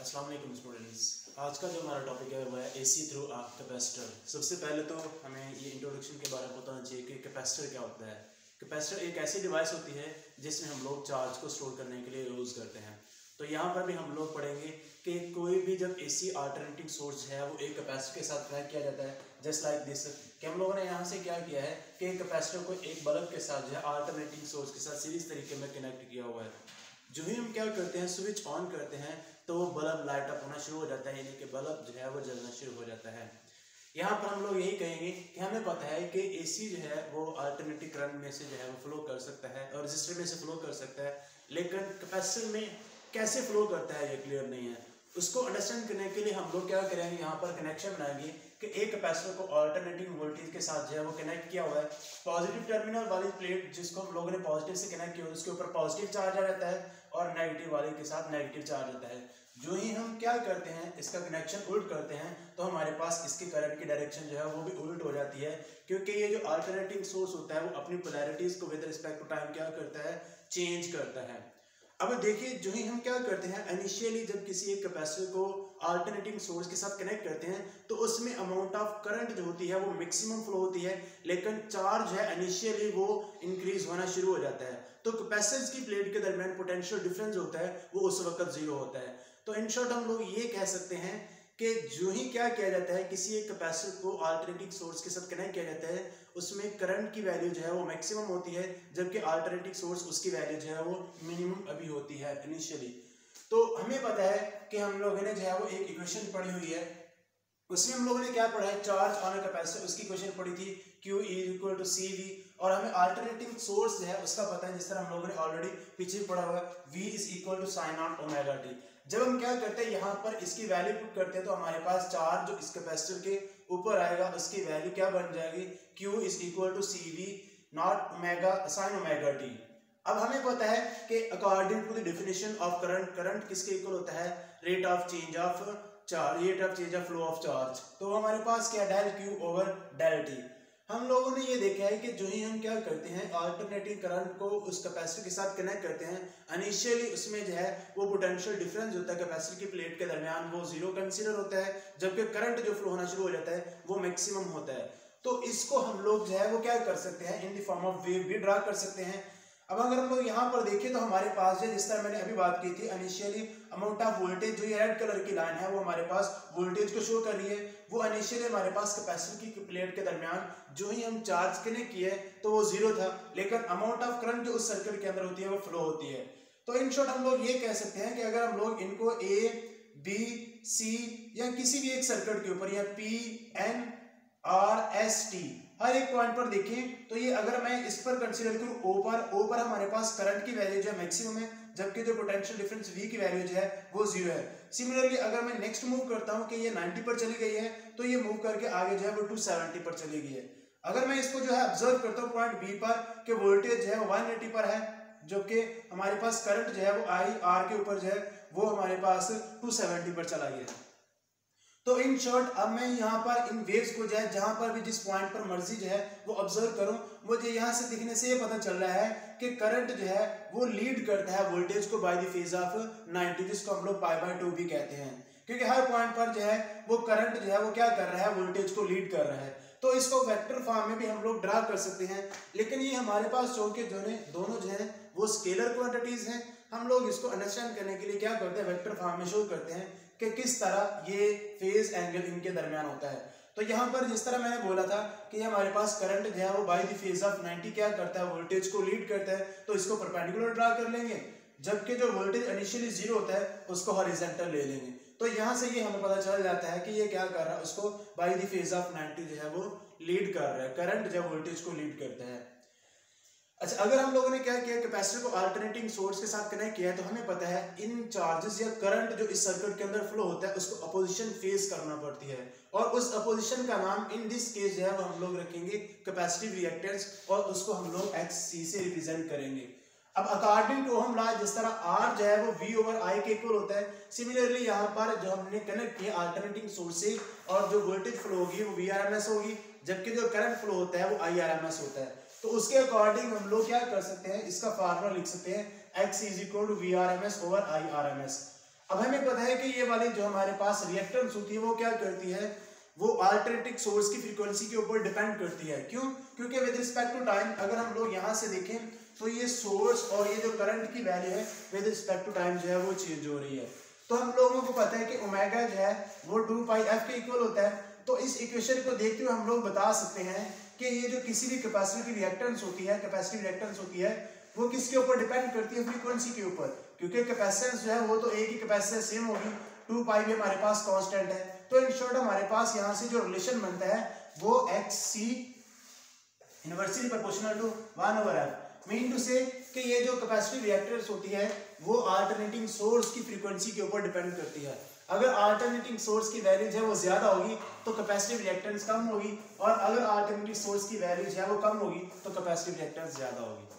अस्सलाम वालेकुम स्टूडेंट्स। आज का जो हमारा टॉपिक है वह है एसी थ्रू अ कैपेसिटर। सबसे पहले तो हमें ये इंट्रोडक्शन के बारे में बताना चाहिए कि कैपेसिटर क्या होता है। कैपेसिटर एक ऐसी डिवाइस होती है जिसमें हम लोग चार्ज को स्टोर करने के लिए यूज़ करते हैं। तो यहाँ पर भी हम लोग पढ़ेंगे कि कोई भी जब एसी अल्टरनेटिंग सोर्स है वो एक कैपेसिटर के साथ कनेक्ट किया जाता है, जस्ट लाइक दिस। कि हम लोगों ने यहाँ से क्या किया है कि एक कैपेसिटर को एक बल्ब के साथ जो है अल्टरनेटिंग सोर्स के साथ सीरीज तरीके में कनेक्ट किया हुआ है। जो ही हम क्या करते हैं, स्विच ऑन करते हैं तो वो बल्ब लाइट अप होना शुरू हो जाता है, यानी कि बल्ब जो है वो जलना शुरू हो जाता है। यहाँ पर हम लोग यही कहेंगे कि हमें पता है कि एसी जो है वो अल्टरनेटिव करंट में से जो है वो फ्लो कर सकता है और रजिस्टर में से फ्लो कर सकता है, लेकिन कैपेसिटर में कैसे फ्लो करता है ये क्लियर नहीं है। उसको अंडरस्टैंड करने के लिए हम लोग क्या करेंगे, यहाँ पर कनेक्शन बनाएंगे कि एक कैपेसिटर को अल्टरनेटिंग वोल्टेज के साथ जो है वो कनेक्ट किया हुआ है। पॉजिटिव टर्मिनल वाली प्लेट जिसको हम लोगों ने पॉजिटिव से कनेक्ट किया उसके ऊपर पॉजिटिव चार्ज आ जाता है और नेगेटिव वाले के साथ नेगेटिव चार्ज आता है। जो ही हम क्या करते हैं, इसका कनेक्शन उल्ट करते हैं तो हमारे पास इसके करंट की डायरेक्शन जो है वो भी उल्ट हो जाती है, क्योंकि ये जो अल्टरनेटिंग सोर्स होता है वो अपनी पोलैरिटीज को विद रिस्पेक्ट टू टाइम क्या करता है, चेंज करता है। अब देखिए, जो ही हम क्या करते हैं, इनिशियली जब किसी एक कैपेसिटर को अल्टरनेटिंग सोर्स के साथ कनेक्ट करते हैं तो उसमें अमाउंट ऑफ करंट जो होती है वो मैक्सिमम फ्लो होती है, लेकिन चार्ज है इनिशियली वो इंक्रीज होना शुरू हो जाता है। तो कैपेसिटर्स की प्लेट के दरमियान पोटेंशियल डिफरेंस होता है वो उस वक्त जीरो होता है। तो इन शॉर्ट हम लोग ये कह सकते हैं कि जो ही क्या किया जाता है, किसी एक कैपेसिटर को अल्टरनेटिंग सोर्स के साथ कनेक्ट किया जाता है, उसमें करंट की वैल्यू जो है वो मैक्सिमम होती है, जबकि अल्टरनेटिंग सोर्स उसकी वैल्यू जो है वो मिनिमम अभी होती है इनिशियली। तो हमें पता है कि हम लोगों ने जो है वो एक इक्वेशन पढ़ी हुई है, उसमें हम लोगों ने क्या पढ़ा है, चार्ज ऑन अ कैपेसिटर, उसकी इक्वेशन पढ़ी थी Q = CV। और हमें अल्टरनेटिंग सोर्स जो है उसका पता है, जिस तरह हम लोगों ने ऑलरेडी पीछे पढ़ा हुआ है, V = sin0 ωt। जब हम क्या करते हैं, यहाँ पर इसकी वैल्यू पुट करते हैं तो हमारे पास चार्ज जो इस कैपेसिटर के ऊपर आएगा उसकी वैल्यू क्या बन जाएगी, Q = CV0 sin ωt। अब हमें पता है कि according to the definition of current, current किसके इक्वल होता है, rate of change of charge, rate of change of flow of charge. तो हमारे पास क्या, डेल Q/डेल T। हम लोगों ने ये देखा है कि जो ही हम क्या करते हैं, अल्टरनेटिंग करंट को उस कैपेसिटर के साथ कनेक्ट करते हैं, इनिशियली उसमें जो है वो पोटेंशियल डिफरेंस होता है कैपेसिटर की प्लेट के दरमियान वो जीरो कंसीडर होता है, जबकि करंट जो फ्लो होना शुरू हो जाता है वो मैक्सिमम होता है। तो इसको हम लोग जो है वो क्या कर सकते हैं, in the form of wave भी ड्रा कर सकते हैं। अब अगर हम लोग यहाँ पर देखें तो हमारे पास जो, जिस तरह मैंने अभी बात की थी, इनिशियली अमाउंट ऑफ वोल्टेज जो ये रेड कलर की लाइन है वो हमारे पास वोल्टेज को शो कर रही है। वो इनिशियली हमारे पास कैपेसिटर की प्लेट के दरमियान जो ही हम चार्ज कनेक्ट किए तो वो जीरो था, लेकिन अमाउंट ऑफ करंट जो उस सर्किट के अंदर होती है वो फ्लो होती है। तो इन शॉर्ट हम लोग ये कह सकते हैं कि अगर हम लोग इनको A, B, C या किसी भी एक सर्किट के ऊपर, या P, N, R, S, T हर एक पॉइंट पर देखें तो ये अगर मैं इस पर कंसीडर करूं O पर हमारे पास करंट की वैल्यू जो है मैक्सिमम है, जबकि जो पोटेंशियल डिफरेंस V की वैल्यू जो है वो जीरो है। सिमिलरली अगर मैं नेक्स्ट मूव करता हूं कि ये 90 पर चली गई है तो ये मूव करके आगे जो है वो 270 पर चली गई है। अगर मैं इसको जो है ऑब्जर्व करता हूँ पॉइंट B पर कि वोल्टेज जो है 180 पर है, जबकि हमारे पास करंट जो है वो IR के ऊपर जो है वो हमारे पास 270 पर चला गया है। तो इन शॉर्ट अब मैं यहाँ पर इन वेव्स को जो है जहां पर भी जिस पॉइंट पर मर्जी जो है वो ऑब्जर्व करूं, मुझे यहाँ से दिखने से ये पता चल रहा है कि करंट जो है वो लीड करता है वोल्टेज को बाय द फेज ऑफ 90, जिसको हम लोग π/2 भी कहते हैं, क्योंकि हर पॉइंट पर जो है वो करंट जो है वो क्या कर रहा है, वोल्टेज को लीड कर रहा है। तो इसको वेक्टर फॉर्म में भी हम लोग ड्रा कर सकते हैं, लेकिन ये हमारे पास चूंकि दोनों जो है वो स्केलर क्वांटिटीज हैं, हम लोग इसको अंडरस्टैंड करने के लिए क्या करते हैं, वेक्टर फॉर्म में शो करते हैं कि किस तरह ये फेज एंगल इनके दरमियान होता है। तो यहाँ पर जिस तरह मैंने बोला था कि हमारे पास करंट जो है वो बाय द फेज ऑफ 90 क्या करता है, वोल्टेज को लीड करता है, तो इसको परपेंडिकुलर ड्रा कर लेंगे, जबकि जो वोल्टेज इनिशियली जीरो होता है उसको हॉरिजॉन्टल ले लेंगे। तो यहाँ से ये हमें पता चल जाता है कि ये क्या कर रहा है, उसको बाय द फेज ऑफ 90 जो है वो लीड कर रहा है, करंट जो वोल्टेज को लीड करता है। अच्छा, अगर हम लोगों ने क्या किया, कैपेसिटर को अल्टरनेटिंग सोर्स के साथ कनेक्ट किया है, तो हमें पता है इन चार्जेस या करंट जो इस सर्किट के अंदर फ्लो होता है उसको अपोजिशन फेस करना पड़ती है, और उस अपोजिशन का नाम इन दिस केस जो है वो हम लोग रखेंगे कैपेसिटिव रिएक्टेंस, और उसको हम लोग XC से रिप्रेजेंट करेंगे। अब अकॉर्डिंग टू ओहम लॉ, जिस तरह R जो है वो V/I के इक्वल होता है, सिमिलरली यहाँ पर जो हमने कनेक्ट किया अल्टरनेटिंग सोर्स से, और जो वोल्टेज फ्लो होगी वो VRMS होगी, जबकि जो करंट फ्लो होता है वो IRMS होता है। तो उसके अकॉर्डिंग हम लोग क्या कर सकते हैं, इसका फार्मूला लिख सकते हैं, X = VRMS/IRMS। अब हमें पता है कि ये वाली जो हमारे पास रिएक्टेंस होती है वो क्या करती है, वो अल्टरनेटिंग सोर्स की फ्रीक्वेंसी के ऊपर डिपेंड करती है। क्यों? क्योंकि विद रिस्पेक्ट टू टाइम अगर हम लोग यहाँ से देखें तो ये सोर्स और ये जो करंट की वैल्यू है विद रिस्पेक्ट टू टाइम जो है वो चेंज हो रही है। तो हम लोगों को पता है कि ओमेगा जो है वो 2 पाई एफ के इक्वल होता है। तो इस इक्वेशन को देखते हुए हम लोग बता सकते हैं कि ये जो किसी भी कैपेसिटर की रिएक्टेंस होती है, कैपेसिटिव रिएक्टेंस होती है, वो किसके ऊपर डिपेंड करती है, फ्रीक्वेंसी के ऊपर। क्योंकि कैपेसिटेंस जो है वो तो एक ही कैपेसिटेंस सेम होगी, 2 पाई भी हमारे पास कांस्टेंट है। तो इन शॉर्ट हमारे पास यहाँ से जो रिलेशन बनता है वो XC inversely proportional to 1/f, mean to से कि ये जो कैपेसिटिव रिएक्टेंस होती है वो अल्टरनेटिंग सोर्स की फ्रीक्वेंसी के ऊपर डिपेंड करती है। अगर अल्टरनेटिंग सोर्स की वैल्यू है वो ज्यादा होगी तो कैपेसिटिव रिएक्टेंस कम होगी, और अगर अल्टरनेटिंग सोर्स की वैल्यू है वो कम होगी तो कैपेसिटिव रिएक्टेंस ज्यादा होगी।